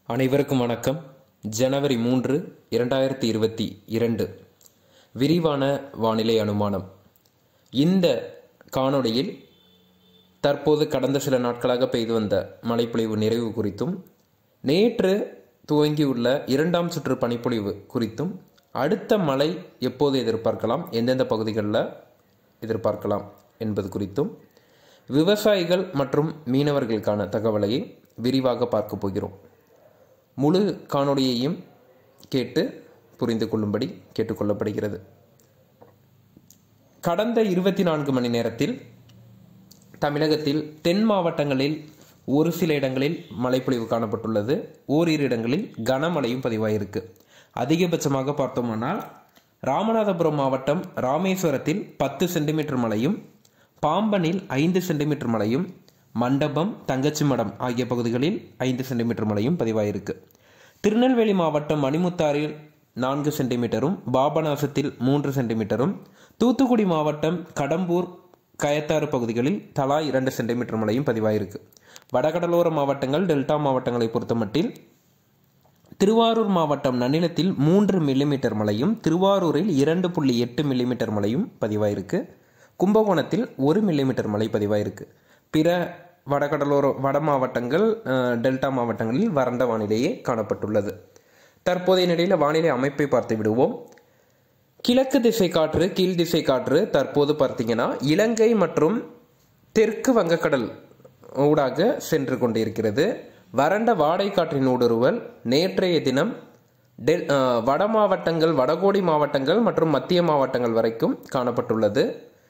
அனைவருக்கும் வணக்கம். ஜனவரி 3, 2022 விரிவான வானிலை அனுமானம். இந்த காணொளியில் தற்போது கடந்த சில நாட்களாக பெய்து வந்த மழைப்பொழிவு நிறைவு குறித்தும், நேற்று துவங்கியுள்ள இரண்டாம் சுற்று பனிப்பொழிவு குறித்தும், அடுத்த மழை எப்போது எதிர்பார்க்கலாம், எந்தெந்த பகுதிகளில் எதிர்பார்க்கலாம் என்பது குறித்தும், விவசாயிகள் மற்றும் மீனவர்களுக்கான தகவலை விரிவாக பார்க்க போகிறோம். முழு காணொளியையும் கேட்டு புரிந்து கொள்ளும்படி கேட்டுக்கொள்ளப்படுகிறது. கடந்த 24 மணி நேரத்தில் தமிழகத்தில் தென் மாவட்டங்களில் ஒரு சில இடங்களில் மழைப்பொழிவு காணப்பட்டுள்ளது. ஓரிரு இடங்களில் கனமழையும் பதிவாயிருக்கு. அதிகபட்சமாக பார்த்தோம்னால் ராமநாதபுரம் மாவட்டம் ராமேஸ்வரத்தில் 10 சென்டிமீட்டர் மழையும், பாம்பனில் 5 சென்டிமீட்டர் மழையும், மண்டபம், தங்கச்சிமடம் ஆகிய பகுதிகளில் 5 சென்டிமீட்டர் மழையும் பதிவாயிருக்கு. திருநெல்வேலி மாவட்டம் மணிமுத்தாறில் 4 சென்டிமீட்டரும், பாபநாசத்தில் 3 சென்டிமீட்டரும், தூத்துக்குடி மாவட்டம் கடம்பூர், கயத்தாறு பகுதிகளில் தலா 2 சென்டிமீட்டர் மழையும் பதிவாயிருக்கு. வடகடலோர மாவட்டங்கள், டெல்டா மாவட்டங்களை பொறுத்தமட்டில் திருவாரூர் மாவட்டம் நன்னிலத்தில் 3 மில்லிமீட்டர் மழையும், திருவாரூரில் 2.8 மில்லிமீட்டர் மழையும் பதிவாயிருக்கு. கும்பகோணத்தில் 1 மில்லிமீட்டர் மழை பதிவாயிருக்கு. பிற வட மாவட்டங்கள், டெல்டா மாவட்டங்களில் வறண்ட வானிலையே காணப்பட்டுள்ளது. தற்போதைய நிலையில் வானிலை அமைப்பை பார்த்து விடுவோம். கிழக்கு திசை காற்று, கீழ் திசை காற்று தற்போது பார்த்தீங்கன்னா இலங்கை மற்றும் தெற்கு வங்கக்கடல் ஊடாக சென்று கொண்டிருக்கிறது. வறண்ட வாடை காற்றின் ஊடுருவல் நேற்றைய தினம் வட மாவட்டங்கள், வடகோடி மாவட்டங்கள் மற்றும் மத்திய மாவட்டங்கள் வரைக்கும் காணப்பட்டுள்ளது.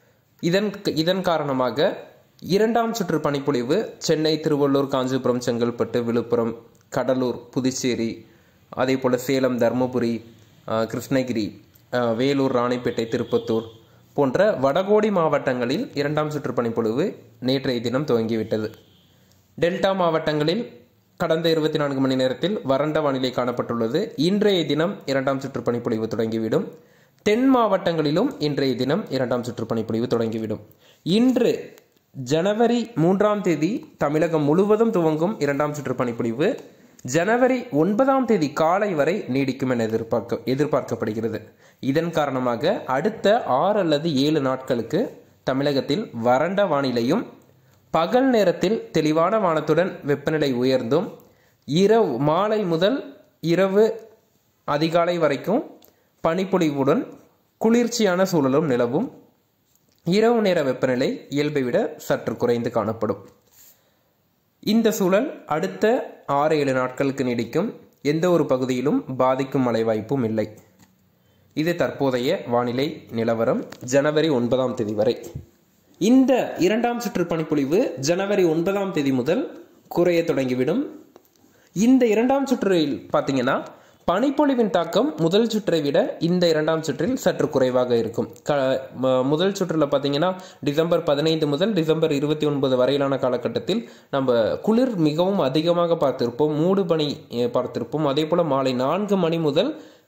இதன் காரணமாக இரண்டாம் சுற்று பனிப்பொழிவு சென்னை, திருவள்ளூர், காஞ்சிபுரம், செங்கல்பட்டு, விழுப்புரம், கடலூர், புதுச்சேரி, அதே போல் சேலம், தருமபுரி, கிருஷ்ணகிரி, வேலூர், ராணிப்பேட்டை, திருப்பத்தூர் போன்ற வடகோடி மாவட்டங்களில் இரண்டாம் சுற்று பனிப்பொழிவு நேற்றைய தினம் துவங்கிவிட்டது. டெல்டா மாவட்டங்களில் கடந்த 24 மணி நேரத்தில் வறண்ட வானிலை காணப்பட்டுள்ளது. இன்றைய தினம் இரண்டாம் சுற்று பனிப்பொழிவு தொடங்கிவிடும். தென் மாவட்டங்களிலும் இன்றைய தினம் இரண்டாம் சுற்று பனிப்பொழிவு தொடங்கிவிடும். இன்று ஜனவரி 3 தமிழகம் முழுவதும் துவங்கும் இரண்டாம் சுற்று பனிப்பொழிவு ஜனவரி 9 காலை வரை நீடிக்கும் என எதிர்பார்க்கப்படுகிறது. இதன் காரணமாக அடுத்த 6 அல்லது 7 நாட்களுக்கு தமிழகத்தில் வறண்ட வானிலையும், பகல் நேரத்தில் தெளிவான வானத்துடன் வெப்பநிலை உயர்ந்தும், மாலை முதல் இரவு அதிகாலை வரைக்கும் பனிப்பொழிவுடன் குளிர்ச்சியான சூழலும் நிலவும். இரவு நேர வெப்பநிலை இயல்பை விட சற்று குறைந்து காணப்படும். இந்த சூழல் அடுத்த 6-7 நாட்களுக்கு நீடிக்கும். எந்த ஒரு பகுதியிலும் பாதிக்கும் மழை வாய்ப்பும் இல்லை. இது தற்போதைய வானிலை நிலவரம் ஜனவரி 9 வரை. இந்த இரண்டாம் சுற்று பனிப்பொழிவு ஜனவரி 9 முதல் குறைய தொடங்கிவிடும். இந்த இரண்டாம் சுற்றில் பார்த்தீங்கன்னா பனிப்பொழிவின் தாக்கம் முதல் சுற்றை விட இந்த இரண்டாம் சுற்றில் சற்று குறைவாக இருக்கும். முதல் சுற்றில் பார்த்தீங்கன்னா டிசம்பர் 15 முதல் டிசம்பர் 29 வரையிலான காலகட்டத்தில் நம்ம குளிர் மிகவும் அதிகமாக பார்த்திருப்போம், மூடு பனி பார்த்திருப்போம். அதே போல் மாலை 4 மணி முதல்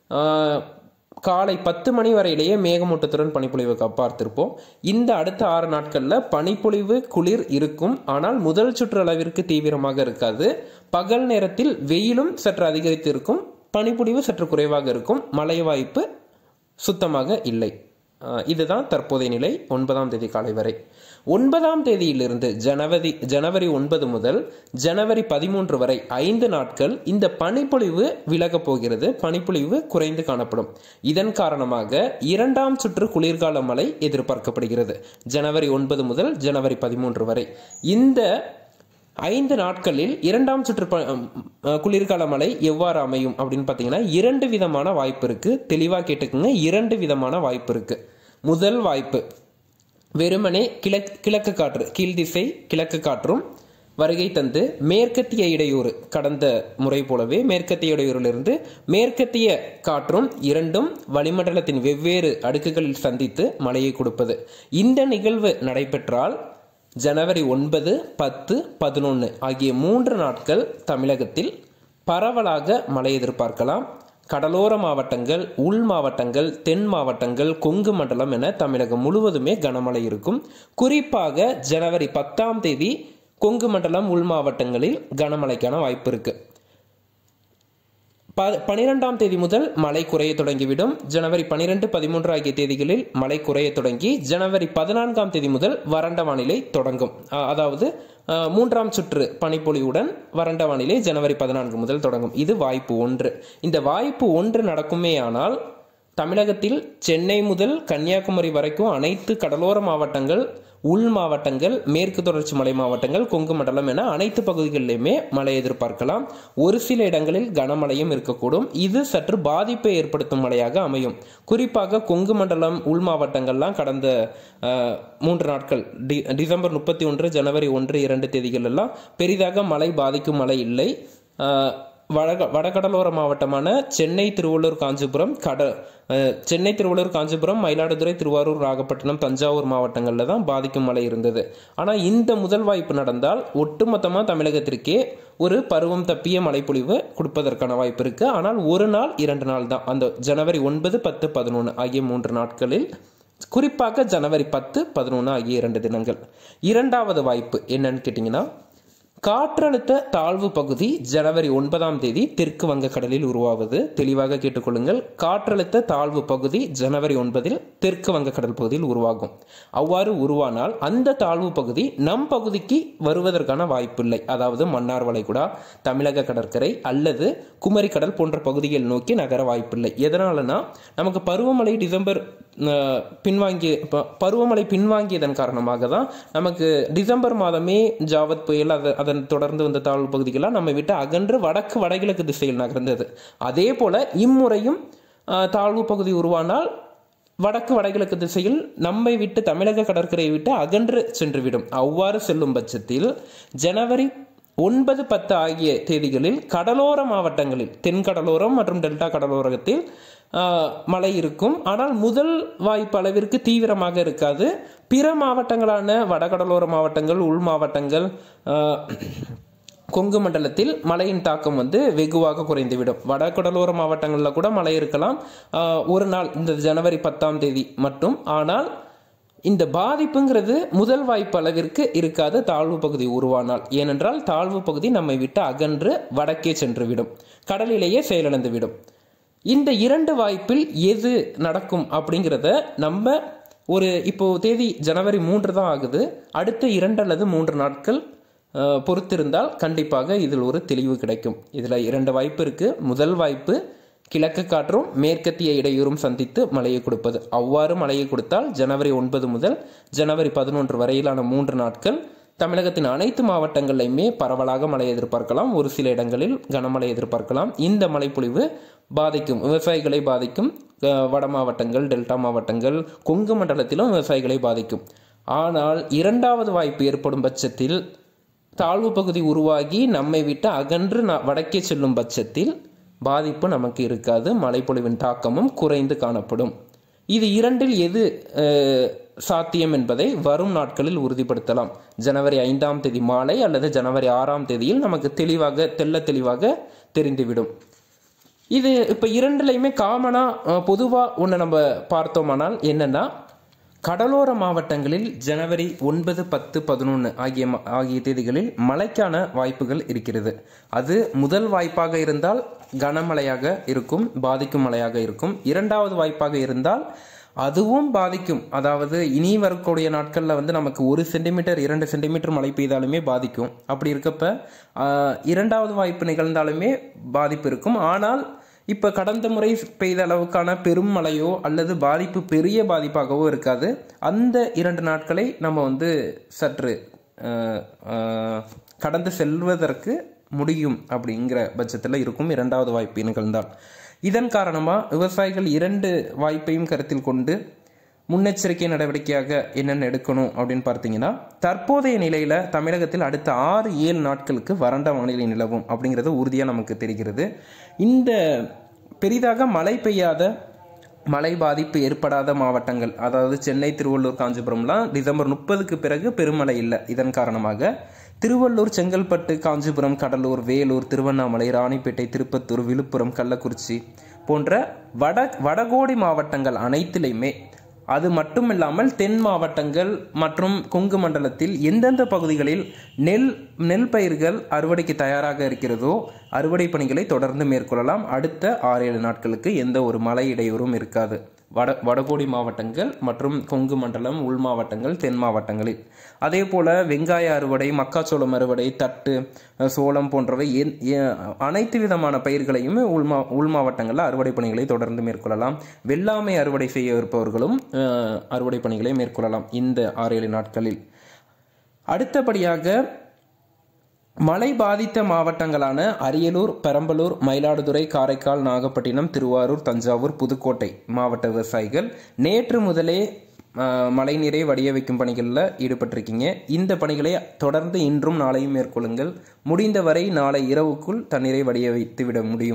காலை 10 மணி வரையிலேயே மேகமூட்டத்துடன் பனிப்பொழிவு பார்த்திருப்போம். இந்த அடுத்த 6 நாட்களில் பனிப்பொழிவு குளிர் இருக்கும். ஆனால் முதல் சுற்று அளவிற்கு தீவிரமாக இருக்காது. பகல் நேரத்தில் வெயிலும் சற்று அதிகரித்து இருக்கும், பனிப்பொழிவு சற்று குறைவாக இருக்கும், மழை வாய்ப்பு சுத்தமாக இல்லை. இதுதான் தற்போதைய நிலை 9 காலை வரை. 9 ஜனவரி 9 முதல் ஜனவரி 13 வரை 5 நாட்கள் இந்த பனிப்பொழிவு விலகப் போகிறது. பனிப்பொழிவு குறைந்து காணப்படும். இதன் காரணமாக இரண்டாம் சுற்று குளிர்கால மழை எதிர்பார்க்கப்படுகிறது. ஜனவரி 9 முதல் ஜனவரி 13 வரை இந்த 5 நாட்களில் இரண்டாம் சுற்று குளிர்கால மழை எவ்வாறு அமையும் அப்படின்னு பார்த்தீங்கன்னா 2 விதமான வாய்ப்பு இருக்கு. தெளிவாக கேட்டுக்குங்க, 2 விதமான வாய்ப்பு இருக்கு. முதல் வாய்ப்பு வெறுமனே கிழக்கு காற்று, கீழ் திசை கிழக்கு காற்றும் வருகை தந்து மேற்கத்திய இடையூறு, கடந்த முறை போலவே மேற்கத்திய இடையூறிலிருந்து மேற்கத்திய காற்றும் இரண்டும் வளிமண்டலத்தின் வெவ்வேறு அடுக்குகளில் சந்தித்து மழையை கொடுப்பது. இந்த நிகழ்வு நடைபெற்றால் ஜனவரி 9, 10, 11 ஆகிய 3 நாட்கள் தமிழகத்தில் பரவலாக மழை எதிர்பார்க்கலாம். கடலோர மாவட்டங்கள், உள் மாவட்டங்கள், தென் மாவட்டங்கள், கொங்கு மண்டலம் என தமிழகம் முழுவதுமே கனமழை இருக்கும். குறிப்பாக ஜனவரி 10 கொங்கு மண்டலம், உள் மாவட்டங்களில் கனமழைக்கான வாய்ப்பு இருக்கு. 12ஆம் தேதி முதல் மழை குறைய தொடங்கிவிடும். ஜனவரி 12, 13 ஆகிய தேதிகளில் மழை குறைய தொடங்கி ஜனவரி 14ஆம் தேதி முதல் வறண்ட வானிலை தொடங்கும். அதாவது 3ஆம் சுற்று பனிப்பொழிவுடன் வறண்ட வானிலை ஜனவரி 14 முதல் தொடங்கும். இது வாய்ப்பு 1. இந்த வாய்ப்பு 1 நடக்குமே ஆனால் தமிழகத்தில் சென்னை முதல் கன்னியாகுமரி வரைக்கும் அனைத்து கடலோர மாவட்டங்கள், உள் மாவட்டங்கள், மேற்கு தொடர்ச்சி மலை மாவட்டங்கள், கொங்கு மண்டலம் என அனைத்து பகுதிகளிலுமே மழை எதிர்பார்க்கலாம். ஒரு சில இடங்களில் கனமழையும் இருக்கக்கூடும். இது சற்று பாதிப்பை ஏற்படுத்தும் மழையாக அமையும். குறிப்பாக கொங்கு மண்டலம், உள் மாவட்டங்கள்லாம் கடந்த 3 நாட்கள் டிசம்பர் 31, ஜனவரி 1, 2 தேதிகள் எல்லாம் பெரிதாக மழை பாதிக்கும் மழை இல்லை. வடகடலோர மாவட்டமான சென்னை, திருவள்ளூர், காஞ்சிபுரம், மயிலாடுதுறை, திருவாரூர், நாகப்பட்டினம், தஞ்சாவூர் மாவட்டங்களில் தான் பாதிக்கும் மழை இருந்தது. ஆனால் இந்த முதல் வாய்ப்பு நடந்தால் ஒட்டுமொத்தமாக தமிழகத்திற்கே ஒரு பருவம் தப்பிய மழைப்பொழிவு கொடுப்பதற்கான வாய்ப்பு இருக்கு. ஆனால் 1 நாள் 2 நாள் தான், அந்த ஜனவரி 9, 10, 11 ஆகிய 3 நாட்களில், குறிப்பாக ஜனவரி 10, 11 ஆகிய 2 தினங்கள். இரண்டாவது வாய்ப்பு என்னன்னு கேட்டீங்கன்னா, காற்றழுத்த தாழ்வு பகுதி ஜனவரி 9ஆம் தேதி தெற்கு வங்கக்கடலில் உருவாவது. தெளிவாக கேட்டுக்கொள்ளுங்கள். காற்றழுத்த தாழ்வு பகுதி ஜனவரி 9இல் தெற்கு வங்கக்கடல் பகுதியில் உருவாகும். அவ்வாறு உருவானால் அந்த தாழ்வு பகுதி நம் பகுதிக்கு வருவதற்கான வாய்ப்பில்லை. அதாவது மன்னார் வளைகுடா, தமிழக கடற்கரை அல்லது குமரி கடல் போன்ற பகுதிகள் நோக்கி நகர வாய்ப்பில்லை. எதனாலனா நமக்கு பருவமழை பின்வாங்கியதன் காரணமாக தான் நமக்கு டிசம்பர் மாதமே ஜாவத் புயல், அதன் தொடர்ந்து வந்த தாழ்வு பகுதிகளாக நம்ம விட்டு அகன்று வடகிழக்கு திசையில் நகர்ந்தது. அதே போல இம்முறையும் தாழ்வு பகுதி உருவானால் வடகிழக்கு திசையில் நம்மை விட்டு, தமிழக கடற்கரையை விட்டு அகன்று சென்றுவிடும். அவ்வாறு செல்லும் பட்சத்தில் ஜனவரி 9, 10 ஆகிய தேதிகளில் கடலோர மாவட்டங்களில், தென்கடலோரம் மற்றும் டெல்டா கடலோரத்தில் மழை இருக்கும். ஆனால் முதல் வாய்ப்பு அளவிற்கு தீவிரமாக இருக்காது. பிற மாவட்டங்களான வடகடலோர மாவட்டங்கள், உள் மாவட்டங்கள், கொங்கு மண்டலத்தில் மழையின் தாக்கம் வெகுவாக குறைந்துவிடும். வடகடலோர மாவட்டங்களில் கூட மழை இருக்கலாம் 1 நாள், இந்த ஜனவரி 10ஆம் தேதி மட்டும். ஆனால் இந்த பாதிப்புங்கிறது முதல் வாய்ப்பு அளவிற்கு இருக்காது தாழ்வு பகுதி உருவானால். ஏனென்றால் தாழ்வு பகுதி நம்மை விட்டு அகன்று வடக்கே சென்றுவிடும், கடலிலேயே செயலிழந்துவிடும். இந்த 2 வாய்ப்பில் எது நடக்கும் அப்படிங்கிறத நம்ம இப்போ தேதி ஜனவரி 3 தான் ஆகுது. அடுத்த 2 அல்லது 3 நாட்கள் பொறுத்திருந்தால் கண்டிப்பாக இதில் ஒரு தெளிவு கிடைக்கும். இதில் 2 வாய்ப்பு இருக்கு. முதல் வாய்ப்பு கிழக்கு காற்றும் மேற்கத்திய இடையூறும் சந்தித்து மழையை கொடுப்பது. அவ்வாறு மழையை கொடுத்தால் ஜனவரி 9 முதல் ஜனவரி 11 வரையிலான 3 நாட்கள் தமிழகத்தின் அனைத்து மாவட்டங்களிலுமே பரவலாக மழை எதிர்பார்க்கலாம். ஒரு சில இடங்களில் கனமழை எதிர்பார்க்கலாம். இந்த மழைப்பொழிவு பாதிக்கும், விவசாயிகளை பாதிக்கும். வட மாவட்டங்கள், டெல்டா மாவட்டங்கள், கொங்கு மண்டலத்திலும் விவசாயிகளை பாதிக்கும். ஆனால் 2வது வாய்ப்பு ஏற்படும் பட்சத்தில், தாழ்வு பகுதி உருவாகி நம்மை விட்டு அகன்று வடக்கே செல்லும் பட்சத்தில் பாதிப்பு நமக்கு இருக்காது. மழைப்பொழிவின் தாக்கமும் குறைந்து காணப்படும். இது 2இல் எது சாத்தியம் என்பதை வரும் நாட்களில் உறுதிப்படுத்தலாம். ஜனவரி 5ஆம் தேதி மாலை அல்லது ஜனவரி 6ஆம் தேதியில் நமக்கு தெளிவாக தெரிந்துவிடும். இது இப்போ 2லையுமே காமனாக பொதுவாக ஒன்று நம்ம பார்த்தோமானால் என்னன்னா, கடலோர மாவட்டங்களில் ஜனவரி 9, 10, 11 ஆகிய தேதிகளில் மழைக்கான வாய்ப்புகள் இருக்கிறது. அது முதல் வாய்ப்பாக இருந்தால் கனமழையாக இருக்கும், பாதிக்கும் மழையாக இருக்கும். 2வது வாய்ப்பாக இருந்தால் அதுவும் பாதிக்கும். அதாவது இனி வரக்கூடிய நாட்களில் நமக்கு 1 சென்டிமீட்டர் 2 சென்டிமீட்டர் மழை பெய்தாலுமே பாதிக்கும். அப்படி இருக்கப்ப 2வது வாய்ப்பு நிகழ்ந்தாலுமே பாதிப்பு இருக்கும். ஆனால் இப்போ கடந்த முறை பெய்த அளவுக்கான பெரும் மழையோ அல்லது பாதிப்பு பெரிய பாதிப்பாகவோ இருக்காது. அந்த 2 நாட்களை நம்ம சற்று கடந்து செல்வதற்கு முடியும் அப்படிங்கிற பட்சத்தில் இருக்கும் 2வது வாய்ப்பு நிகழ்ந்தால். இதன் காரணமாக விவசாயிகள் 2 வாய்ப்பையும் கருத்தில் கொண்டு முன்னெச்சரிக்கை நடவடிக்கையாக என்னென்ன எடுக்கணும் அப்படின்னு பார்த்தீங்கன்னா, தற்போதைய நிலையில் தமிழகத்தில் அடுத்த 6-7 நாட்களுக்கு வறண்ட வானிலை நிலவும் அப்படிங்கிறது உறுதியாக நமக்கு தெரிகிறது. இந்த பெரிதாக மழை பெய்யாத, மழை பாதிப்பு ஏற்படாத மாவட்டங்கள், அதாவது சென்னை, திருவள்ளூர், காஞ்சிபுரம்லாம் டிசம்பர் 30க்கு பிறகு பெருமழை இல்லை. இதன் காரணமாக திருவள்ளூர், செங்கல்பட்டு, காஞ்சிபுரம், கடலூர், வேலூர், திருவண்ணாமலை, ராணிப்பேட்டை, திருப்பத்தூர், விழுப்புரம், கள்ளக்குறிச்சி போன்ற வடகோடி மாவட்டங்கள் அனைத்திலையுமே அது மட்டுமில்லாமல் தென் மாவட்டங்கள் மற்றும் கொங்கு மண்டலத்தில் எந்தெந்த பகுதிகளில் நெல் பயிர்கள் அறுவடைக்கு தயாராக இருக்கிறதோ அறுவடை பணிகளை தொடர்ந்து மேற்கொள்ளலாம். அடுத்த 6-7 நாட்களுக்கு எந்த ஒரு மழை இடையூறும் இருக்காது. வடகோடி மாவட்டங்கள் மற்றும் கொங்கு மண்டலம், உள் மாவட்டங்கள், தென் மாவட்டங்களில். அதே போல வெங்காய அறுவடை, மக்காச்சோளம் அறுவடை, தட்டு, சோளம் போன்றவை அனைத்து விதமான பயிர்களையும் உள் மாவட்டங்களில் அறுவடை பணிகளை தொடர்ந்து மேற்கொள்ளலாம். வெள்ளாமை அறுவடை செய்ய இருப்பவர்களும் அறுவடை பணிகளை மேற்கொள்ளலாம் இந்த 6-7 நாட்களில். அடுத்தபடியாக மழை பாதித்த மாவட்டங்களான அரியலூர், பெரம்பலூர், மயிலாடுதுறை, காரைக்கால், நாகப்பட்டினம், திருவாரூர், தஞ்சாவூர், புதுக்கோட்டை மாவட்ட விவசாயிகள் நேற்று முதலே மழைநீரை வடிய வைக்கும் பணிகளில் ஈடுபட்டிருக்கீங்க. இந்த பணிகளை தொடர்ந்து இன்றும் நாளையும் மேற்கொள்ளுங்கள். முடிந்தவரை நாளை இரவுக்குள் தண்ணீரை வடிய வைத்து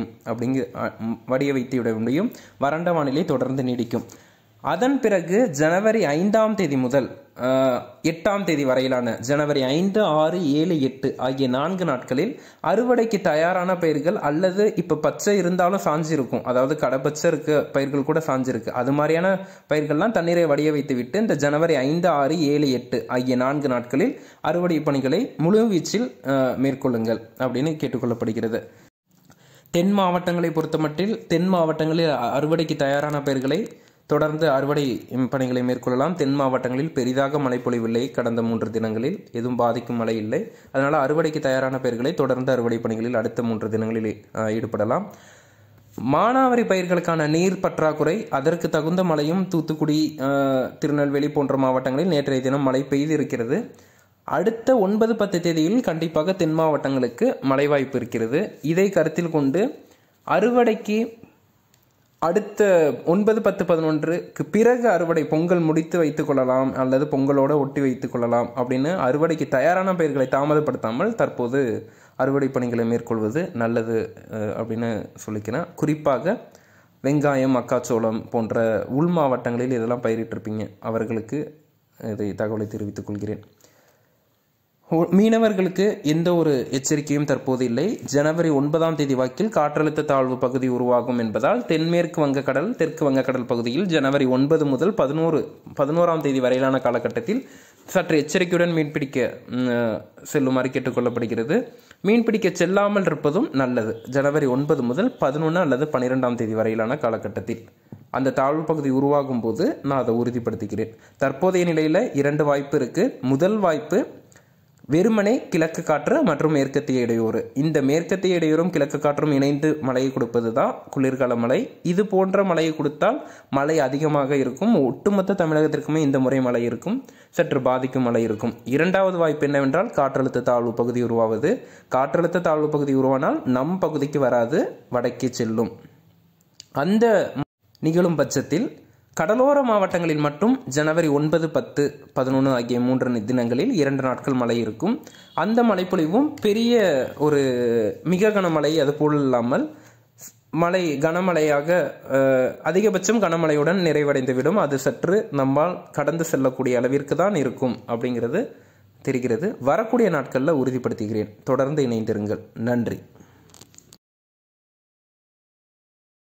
விட முடியும். வறண்ட வானிலை தொடர்ந்து நீடிக்கும். அதன் பிறகு ஜனவரி 5ஆம் தேதி முதல் 8ஆம் தேதி வரையிலான ஜனவரி 5, 6, 7, 8 ஆகிய 4 நாட்களில் அறுவடைக்கு தயாரான பயிர்கள் அல்லது இப்போ பச்சை இருந்தாலும் சாஞ்சிருக்கும், அதாவது கடப்பச்சை இருக்க பயிர்கள் கூட சாஞ்சிருக்கு, அது மாதிரியான பயிர்கள்லாம் தண்ணீரை வடிய வைத்து விட்டு இந்த ஜனவரி 5, 6, 7, 8 ஆகிய 4 நாட்களில் அறுவடை பணிகளை முழுவீச்சில் மேற்கொள்ளுங்கள் அப்படின்னு கேட்டுக்கொள்ளப்படுகிறது. தென் மாவட்டங்களை பொறுத்தமட்டில் தென் மாவட்டங்களில் அறுவடைக்கு தயாரான பயிர்களை தொடர்ந்து அறுவடை பணிகளை மேற்கொள்ளலாம். தென் மாவட்டங்களில் பெரிதாக மழை பொழிவில்லை. கடந்த 3 தினங்களில் எதுவும் பாதிக்கும் மழை இல்லை. அதனால் அறுவடைக்கு தயாரான பயிர்களை தொடர்ந்து அறுவடை பணிகளில் அடுத்த 3 தினங்களில் ஈடுபடலாம். மானாவாரி பயிர்களுக்கான நீர் பற்றாக்குறை, அதற்கு தகுந்த மழையும் தூத்துக்குடி, திருநெல்வேலி போன்ற மாவட்டங்களில் நேற்றைய தினம் மழை பெய்து இருக்கிறது. அடுத்த 9-10 தேதியில் கண்டிப்பாக தென் மாவட்டங்களுக்கு மழை வாய்ப்பு இருக்கிறது. இதை கருத்தில் கொண்டு அறுவடைக்கு அடுத்த 9, 10, 11க்கு பிறகு அறுவடை பொங்கல் முடித்து வைத்துக் கொள்ளலாம் அல்லது பொங்கலோட ஒட்டி வைத்துக் கொள்ளலாம் அப்படின்னு அறுவடைக்கு தயாரான பயிர்களை தாமதப்படுத்தாமல் தற்போது அறுவடை பணிகளை மேற்கொள்வது நல்லது அப்படின்னு சொல்லிக்கிறேன். குறிப்பாக வெங்காயம், மக்காச்சோளம் போன்ற உள் மாவட்டங்களில் இதெல்லாம் பயிரிட்டிருப்பீங்க, அவர்களுக்கு இதை தகவலை தெரிவித்துக் கொள்கிறேன். மீனவர்களுக்கு எந்த ஒரு எச்சரிக்கையும் தற்போது இல்லை. ஜனவரி 9ஆம் தேதி வாக்கில் காற்றழுத்த தாழ்வு பகுதி உருவாகும் என்பதால் தென்மேற்கு வங்கக்கடல், தெற்கு வங்கக்கடல் பகுதியில் ஜனவரி 9 முதல் 11ஆம் தேதி வரையிலான காலகட்டத்தில் சற்று எச்சரிக்கையுடன் மீன்பிடிக்க செல்லுமாறு கேட்டுக்கொள்ளப்படுகிறது. மீன்பிடிக்க செல்லாமல் இருப்பதும் நல்லது. ஜனவரி 9 முதல் 11 அல்லது 12ஆம் தேதி வரையிலான காலகட்டத்தில் அந்த தாழ்வு பகுதி உருவாகும் போது நான் அதை உறுதிப்படுத்துகிறேன். தற்போதைய நிலையில் 2 வாய்ப்பு இருக்கு. முதல் வாய்ப்பு வெறுமனே கிழக்கு காற்று மற்றும் மேற்கத்திய இடையூறு. இந்த மேற்கத்திய இடையூறும் கிழக்கு காற்றும் இணைந்து மழையை கொடுப்பது தான் குளிர்கால மழை. இது போன்ற மழையை கொடுத்தால் மழை அதிகமாக இருக்கும். ஒட்டுமொத்த தமிழகத்திற்குமே இந்த முறை மழை இருக்கும், சற்று பாதிக்கும் மழை இருக்கும். 2வது வாய்ப்பு என்னவென்றால் காற்றழுத்த தாழ்வு பகுதி உருவாவது. காற்றழுத்த தாழ்வு பகுதி உருவானால் நம் பகுதிக்கு வராது, வடக்கே செல்லும். அந்த நிகழும் பட்சத்தில் கடலோர மாவட்டங்களில் மட்டும் ஜனவரி 9, 10, 11 ஆகிய 3 தினங்களில் 2 நாட்கள் மழை இருக்கும். அந்த மழைப்பொழிவும் பெரிய ஒரு மிக கனமழை அது போல் இல்லாமல் மழை கனமழையாக அதிகபட்சம் கனமழையுடன் நிறைவடைந்துவிடும். அது சற்று நம்மால் கடந்து செல்லக்கூடிய அளவிற்கு தான் இருக்கும் அப்படிங்கிறது தெரிகிறது. வரக்கூடிய நாட்களில் உறுதிப்படுத்துகிறேன். தொடர்ந்து இணைந்திருங்கள். நன்றி.